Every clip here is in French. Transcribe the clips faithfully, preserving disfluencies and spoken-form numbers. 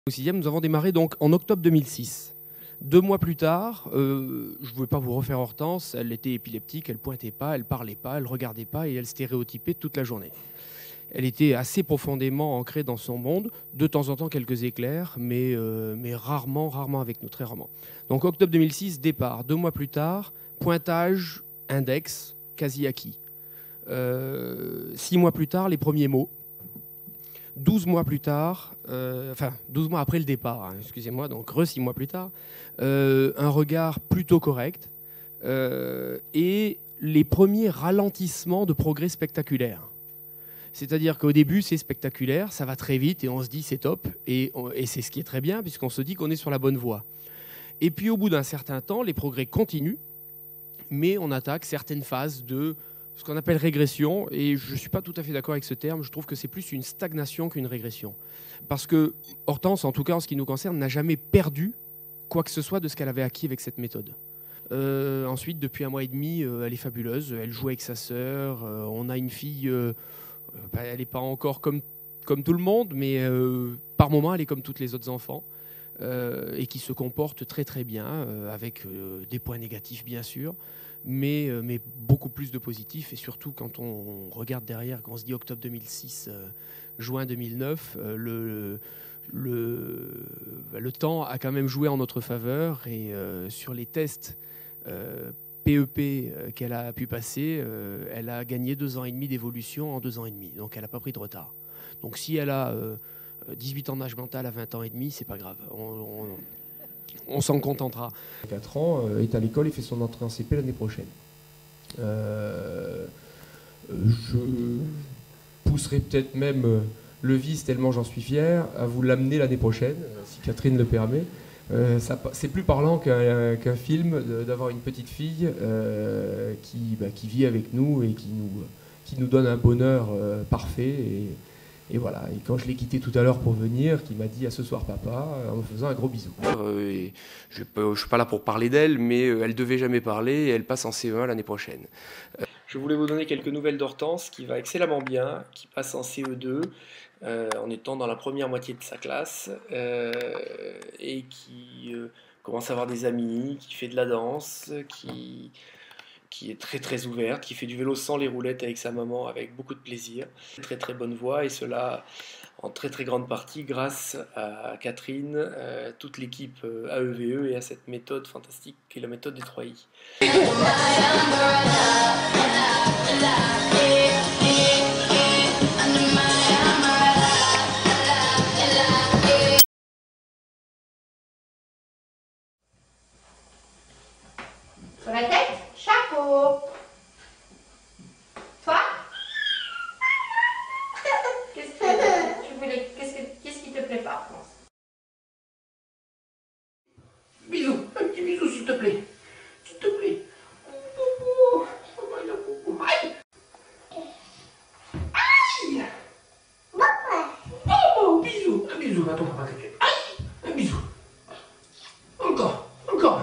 Au sixième, nous avons démarré donc en octobre deux mille six. Deux mois plus tard, euh, je ne voulais pas vous refaire Hortense, elle était épileptique, elle ne pointait pas, elle ne parlait pas, elle ne regardait pas et elle stéréotypait toute la journée. Elle était assez profondément ancrée dans son monde, de temps en temps quelques éclairs, mais, euh, mais rarement, rarement avec nous, très rarement. Donc octobre deux mille six, départ. Deux mois plus tard, pointage, index, quasi acquis. Euh, six mois plus tard, les premiers mots. douze mois plus tard, euh, enfin douze mois après le départ, hein, excusez-moi, donc re six mois plus tard, euh, un regard plutôt correct euh, et les premiers ralentissements de progrès spectaculaires. C'est-à-dire qu'au début, c'est spectaculaire, ça va très vite et on se dit c'est top et, et c'est ce qui est très bien puisqu'on se dit qu'on est sur la bonne voie. Et puis au bout d'un certain temps, les progrès continuent, mais on attaque certaines phases de ce qu'on appelle régression, et je ne suis pas tout à fait d'accord avec ce terme, je trouve que c'est plus une stagnation qu'une régression. Parce que Hortense, en tout cas en ce qui nous concerne, n'a jamais perdu quoi que ce soit de ce qu'elle avait acquis avec cette méthode. Euh, ensuite, depuis un mois et demi, euh, elle est fabuleuse, elle joue avec sa sœur, euh, on a une fille, euh, bah, elle n'est pas encore comme, comme tout le monde, mais euh, par moments elle est comme tous les autres enfants. Euh, et qui se comporte très très bien, euh, avec euh, des points négatifs bien sûr, mais, euh, mais beaucoup plus de positifs, et surtout quand on regarde derrière, quand on se dit octobre deux mille six, euh, juin deux mille neuf, euh, le, le, le temps a quand même joué en notre faveur, et euh, sur les tests euh, P E P euh, qu'elle a pu passer, euh, elle a gagné deux ans et demi d'évolution en deux ans et demi, donc elle n'a pas pris de retard. Donc si elle a euh, dix-huit ans d'âge mental à vingt ans et demi, c'est pas grave. On, on, on s'en contentera. quatre ans, euh, est à l'école et fait son entrée en C P l'année prochaine. Euh, je pousserai peut-être même euh, le vice, tellement j'en suis fier, à vous l'amener l'année prochaine, si Catherine le permet. Euh, ça, c'est plus parlant qu'un, qu'un film d'avoir une petite fille euh, qui, bah, qui vit avec nous et qui nous, qui nous donne un bonheur euh, parfait. Et, Et voilà, et quand je l'ai quitté tout à l'heure pour venir, qui m'a dit à ce soir papa, en me faisant un gros bisou. Euh, et je ne suis pas là pour parler d'elle, mais elle devait jamais parler et elle passe en C E un l'année prochaine. Euh, je voulais vous donner quelques nouvelles d'Hortense, qui va excellemment bien, qui passe en C E deux, euh, en étant dans la première moitié de sa classe, euh, et qui euh, commence à avoir des amis, qui fait de la danse, qui... qui est très très ouverte, qui fait du vélo sans les roulettes avec sa maman avec beaucoup de plaisir. Très très bonne voix, et cela en très très grande partie grâce à Catherine, euh, toute l'équipe euh, A E V E et à cette méthode fantastique qui est la méthode des trois I. Sur la tête, chapeau. Toi, qu'est-ce que tu voulais, qu'est-ce que, qu'est-ce qui te plaît pas, France? Bisous, un petit bisou s'il te plaît. S'il te plaît. Aïe. Aïe. Oh, bisou, un bisou, attends, papa, que tu... Aïe, un bisou. Encore, encore.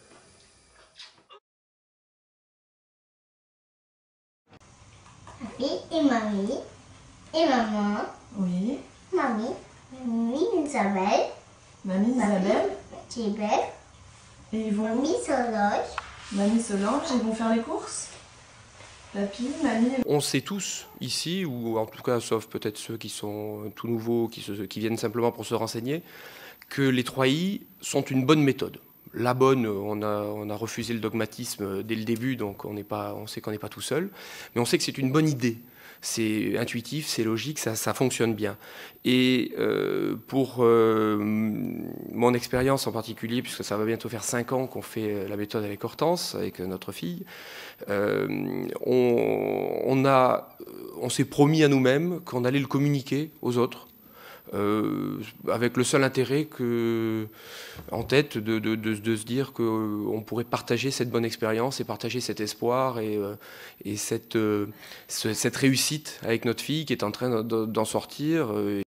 Papi et mamie et maman. Oui. Mamie, mamie Isabelle. Mamie Isabelle. Tu es belle. Et ils vont où? Mamie Solange. Mamie Solange, ils vont faire les courses. Papy, mamie. On sait tous ici, ou en tout cas sauf peut-être ceux qui sont tout nouveaux, qui, se, qui viennent simplement pour se renseigner, que les trois I sont une bonne méthode. La bonne, on a, on a refusé le dogmatisme dès le début, donc on, n'est pas, on sait qu'on n'est pas tout seul, mais on sait que c'est une bonne idée. C'est intuitif, c'est logique, ça, ça fonctionne bien. Et euh, pour euh, mon expérience en particulier, puisque ça va bientôt faire cinq ans qu'on fait la méthode avec Hortense, avec notre fille, euh, on, on, a, on s'est promis à nous-mêmes qu'on allait le communiquer aux autres. Euh, avec le seul intérêt que, en tête de, de, de, de se dire qu'on pourrait partager cette bonne expérience et partager cet espoir et, euh, et cette, euh, cette réussite avec notre fille qui est en train d'en sortir. Euh,